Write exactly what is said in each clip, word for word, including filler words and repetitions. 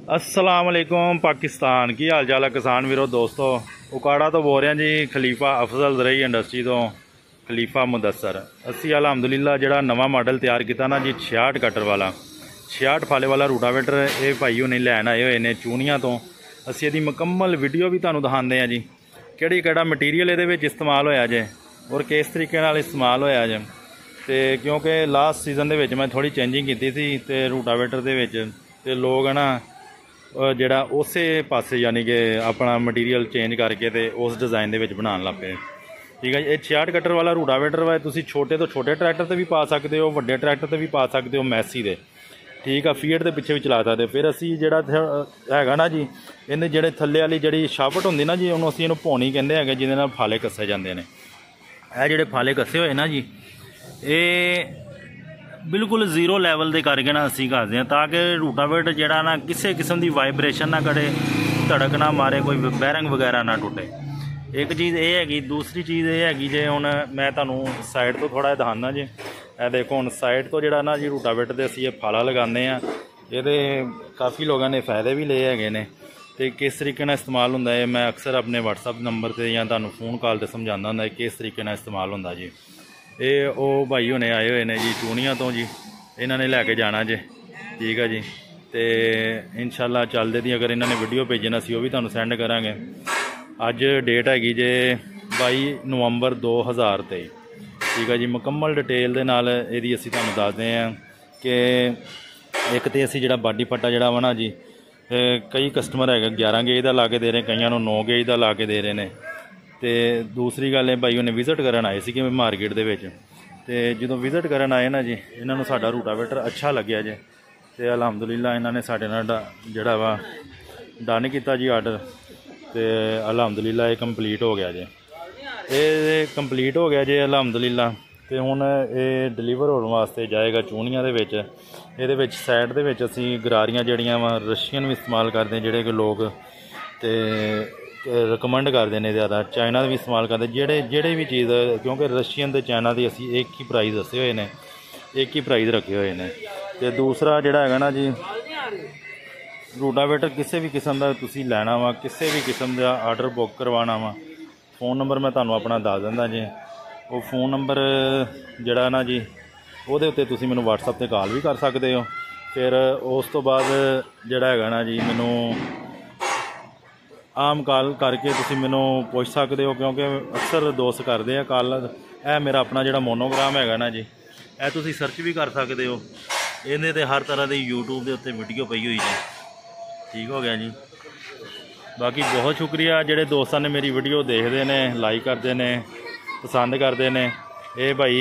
अस्सलाम वालेकुम पाकिस्तान की हाल चाल है किसान वीरो दोस्तों। उकाड़ा तो बोल रहे हैं जी खलीफा अफजल ज़रई इंडस्ट्री तो खलीफा मुदस्सर असी अलहमदुलिल्लाह जो नवा मॉडल तैयार किया ना जी छियाठ कटर वाला छियाठ फाले वाला रूटावेटर ये भाई उन्हें लैन आए हुए ने चूनिया तो असी इसकी मुकम्मल वीडियो भी तुहानू दिखाते हैं जी किहड़ी किहड़ा मटीरियल ये इस्तेमाल होया जे और किस तरीके नाल इस्तेमाल होया जे। तो क्योंकि लास्ट सीजन दे विच मैं थोड़ी चेंजिंग की थी तो रूटावेटर दे विच ते लोग है ना ਜਿਹੜਾ ਉਸੇ ਪਾਸੇ यानी कि अपना मटीरियल चेंज करके तो उस डिज़ाइन के बनाने लग पे। ठीक है जी, ये छियाठ कटर वाला रूटावेटर वा तुसी छोटे तो छोटे ट्रैक्टर से भी पा सकते हो, वड्डे ट्रैक्टर से भी पा सकते हो, मैसी दे ठीक है फीट के पिछे भी चला सकते। फिर असी जो है ना जी इन्हें जोड़े थले वाली जी शाफट होंगी ना जी उन्होंने असी इन्हू पौनी कहते हैं जिन्हें फाले कसे जाते हैं। यह जोड़े फाले कसे हुए ना जी ये बिल्कुल जीरो लैवल के करके ना असी करते हैं ताकि रूटावेटर जोड़ा ना किसी किस्म की वाइब्रेशन ना करे, धड़क ना मारे, कोई बैरिंग वगैरह ना टुटे। एक चीज़ ये हैगी, दूसरी चीज़ ये हैगी जे हुण मैं तुहानू साइड तो थोड़ा दिखाना जी। ए देखो हुण साइड तो जोड़ा ना जी रूटावेटर दे असी फाला लगाने आ ये काफ़ी लोगों ने फायदे भी ले है ने तो किस तरीके नाल इस्तेमाल हुंदा है मैं अक्सर अपने व्हाट्सअप नंबर पर या तुहानू फोन कॉल पर समझाना हुंदा किस तरीके नाल इस्तेमाल हुंदा जी। ये वो भाई होने आए हुए ने जी चूनिया तो जी इन्होंने लैके जाना जे ठीक है जी। तो इंशाल्लाह चलते दी अगर इन्होंने वीडियो भेजना असी वो भी तुहानू सेंड करांगे। अज डेट हैगी जे बाई नवंबर दो हज़ार तेई ठीक है जी। मुकम्मल डिटेल दे नाल इहदी असी तुहानू दसदे हैं कि एक तो असी जिहड़ा बाडी पट्टा जिहड़ा वा ना जी कई कस्टमर है ग्यारह गेज का ला के दे रहे, कईयां नूं नौ गेज का ला के दे रहे हैं। तो दूसरी गल है भाई उन्हें विजिट करन आए थे मार्केट दे विच ते जो विजिट करन आए ना जी इन्होंने साडा रूटावेटर अच्छा लग्या जे तो अलहमदुलिल्लाह इन्होंने साडे नाल जिहड़ा वा डन किया जी आर्डर तो अलहमदुलिल्लाह ये कंप्लीट हो गया जे। ये कंप्लीट हो गया जे अलहमदुलिल्लाह। तो हुण ये डिलीवर होने वास्ते जाएगा चूनिया दे विच। इहदे विच साइड दे विच असीं गरारियां जिहड़ियां वा रशियन भी इस्तेमाल करते हैं जिहड़े कि लोग तो रिकमेंड करते हैं ज़्यादा, चाइना भी इस्तेमाल करते जेड़े जेड़े भी चीज़ क्योंकि रशियन तो चाइना की असी एक ही प्राइस दसे हुए हैं, एक ही प्राइस रखे हुए हैं। तो दूसरा जोड़ा है ना जी रूटावेटर किसी भी किस्म का तुसी लैना वा किसी भी किस्म का आर्डर बुक करवाना वा फोन नंबर मैं तुहानू अपना दस दिंदा जी। वो फोन नंबर जोड़ा ना जी वो तुसी मैनू व्हाट्सअप पर कॉल भी कर सकते हो। फिर उस तो बाद जोड़ा है ना जी मैनू आम कॉल करके तुसी मैनू पुछ सकते हो क्योंकि अक्सर दोस्त करते हैं कॉल। यह मेरा अपना जोड़ा मोनोग्राम है ना जी यह तुसी सर्च भी कर सकते हो, इन्हें तो हर तरह की यूट्यूब के उत्ते वीडियो पई हुई है। ठीक हो गया जी। बाकी बहुत शुक्रिया जोड़े दोस्तों ने मेरी वीडियो देखते हैं, लाइक करते हैं, पसंद करते हैं। ये भाई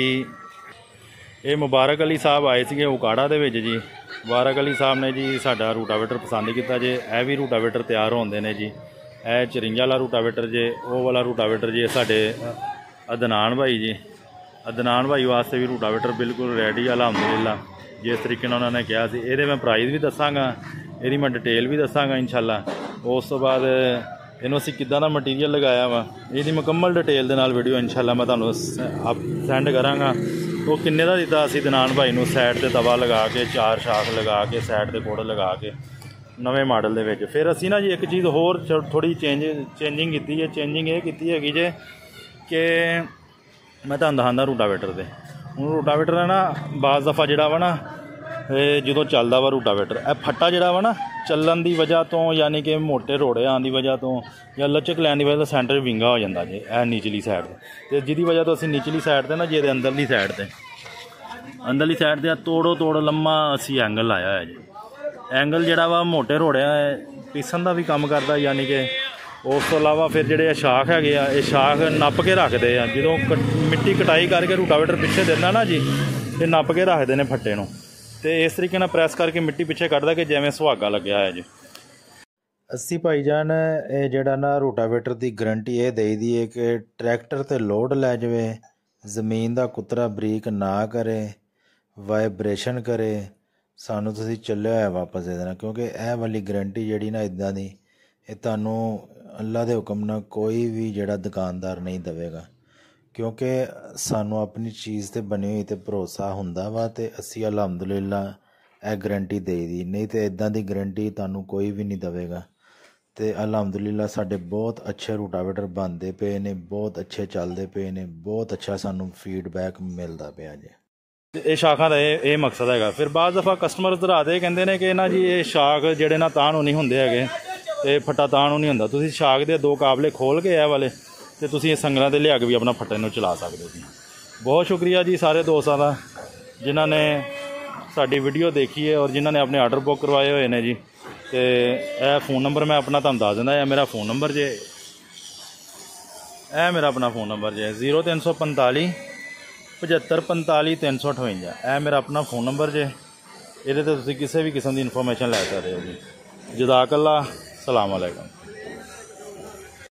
ये मुबारक अली साहब आए थे उकाड़ा दे विच जी। मुबारक अली साहब ने जी साडा रूटावेटर पसंद किया जे। यह भी रूटावेटर तैयार होंदे ने जी। यह चरिंजा वाला रूटावेटर जे, वो वाला रूटावेटर जे साडे अदनान भाई जी, अदनान भाई वास्ते भी रूटावेटर बिल्कुल रेडी अलहमदुलिल्लाह जिस तरीके नाल उन्होंने कहा सी। ये मैं प्राइस भी दसांगा, ये मैं डिटेल भी दसांगा इंशाल्लाह। उस तो बाद इन्हूं असीं किद्दां दा मटीरियल लगाया वा इसकी मुकम्मल डिटेल दे नाल वीडियो इंशाल्लाह मैं तुहानूं सेंड करांगा। तो किन्ने दा दित्ता असीं अदनान भाई नूं साइड ते तवा लगा के चार शाख लगा के साइड ते गुड़ लगा के नवे मॉडल दे विच। फिर असी ना जी एक चीज़ होर थोड़ी चेंज चेंजिंग की है। चेंजिंग ये की हैगी जे कि मैं तुहानूं दसांदा रूटावेटर दे हुण रूटावेटर है ना बाज़ दफ़ा जिहड़ा वा ना जो चलदा वा रूटावेटर ए फट्टा जिहड़ा वा ना चलन की वजह तो यानी कि मोटे रोड़े आने की वजह तो या लचक लैन की वजह तो सेंटर विंगा हो जाता जे ए निचली साइड तो जिहदी वजह तो असीं निचली साइड ते ना जे अंदरली साइड ते अंदरली साइड ते तोड़ो तोड़ लम्मा असीं एंगल लाया है जी। एंगल जोड़ा वा मोटे रोड़े पीसन का भी काम करता यानी कि उस तो इलावा फिर जोड़े शाख है ये शाख नप के रखते हैं जो मिट्टी कटाई करके रूटावेटर पिछे देना ना जी ये नप के रखते हैं फट्टे नूं तो इस तरीके नाल प्रैस करके मिट्टी पिछे कटदा कि जिवें सुहागा लग्या है जी। अस्सी भाईजान ये जोड़ा ना रूटावेटर की गारंटी ये दई दी है कि ट्रैक्टर ते लोड लै जाए, जमीन का कुतरा बरीक ना करे, वाइब्रेशन करे, सानू तुसीं चलिया होया वापस दे देना क्योंकि यह वाली गारंटी जिहड़ी ना इदां दी ये तुहानूं अल्लाह दे हुक्म नाल कोई भी जिहड़ा दुकानदार नहीं देवेगा क्योंकि सानू अपनी चीज़ ते बनी हुई ते भरोसा हुंदा वा ते असीं अलहमदुलिल्लाह ਇਹ ਗਰੰਟੀ ਦੇਈ ਦੀ, ਨਹੀਂ ਤੇ ਇਦਾਂ ਦੀ ਗਰੰਟੀ ਤੁਹਾਨੂੰ ਕੋਈ ਵੀ ਨਹੀਂ ਦੇਵੇਗਾ। ਤੇ ਅਲਹਮਦੁਲਿਲਾ ਸਾਡੇ ਬਹੁਤ ਅੱਛੇ ਰੂਟਾਵੇਟਰ ਬਣਦੇ ਪਏ ਨੇ, ਬਹੁਤ ਅੱਛੇ ਚੱਲਦੇ ਪਏ ਨੇ, ਬਹੁਤ ਅੱਛਾ ਸਾਨੂੰ ਫੀਡਬੈਕ ਮਿਲਦਾ ਪਿਆ ਜੇ। ਇਹ ਸ਼ਾਖਾਂ ਦਾ ਇਹ ਇਹ ਮਕਸਦ ਹੈਗਾ। ਫਿਰ ਬਾਅਦ ਦਫਾ ਕਸਟਮਰ ਧਰਾਦੇ ਕਹਿੰਦੇ ਨੇ ਕਿ ਨਾ ਜੀ ਇਹ ਸ਼ਾਖ ਜਿਹੜੇ ਨਾ ਤਾਂ ਨੂੰ ਨਹੀਂ ਹੁੰਦੇ ਹੈਗੇ, ਤੇ ਫੱਟਾ ਤਾਂ ਨੂੰ ਨਹੀਂ ਹੁੰਦਾ। ਤੁਸੀਂ ਸ਼ਾਖ ਦੇ ਦੋ ਕਾਬਲੇ ਖੋਲ ਕੇ ਇਹ ਵਾਲੇ ਤੇ ਤੁਸੀਂ ਇਹ ਸੰਗਲਾਂ ਤੇ ਲਿਆ ਕੇ ਵੀ ਆਪਣਾ ਫੱਟੇ ਨੂੰ ਚਲਾ ਸਕਦੇ ਹੋ ਜੀ। ਬਹੁਤ ਸ਼ੁਕਰੀਆ ਜੀ ਸਾਰੇ ਦੋਸਤਾਂ ਦਾ ਜਿਨ੍ਹਾਂ ਨੇ ਸਾਡੀ ਵੀਡੀਓ ਦੇਖੀ ਹੈ ਔਰ ਜਿਨ੍ਹਾਂ ਨੇ ਆਪਣੇ ਆਰਡਰ ਬੁੱਕ ਕਰਵਾਏ ਹੋਏ ਨੇ ਜੀ। ਤੇ ਇਹ फ़ोन नंबर मैं अपना ਤੁਹਾਨੂੰ ਦੱਸ ਦਿੰਦਾ। ਇਹ ਮੇਰਾ फ़ोन नंबर ਜੇ, ਇਹ ਮੇਰਾ ਆਪਣਾ फ़ोन नंबर ਜੇ ਜ਼ੀਰੋ ਤਿੰਨ ਸੌ ਪੰਤਾਲੀ ਪਝੱਤਰ ਪੰਤਾਲੀ ਤਿੰਨ ਸੌ ਅਠਵੰਜਾ। ਇਹ ਮੇਰਾ ਆਪਣਾ फ़ोन नंबर ਜੇ, ਇਹਦੇ ਤੇ ਤੁਸੀਂ ਕਿਸੇ ਵੀ ਕਿਸਮ ਦੀ ਇਨਫੋਰਮੇਸ਼ਨ ਲੈ ਸਕਦੇ ਹੋ ਜੀ। ਜਜ਼ਾਕ ਅੱਲਾ, ਸਲਾਮ ਅਲੈਕਮ।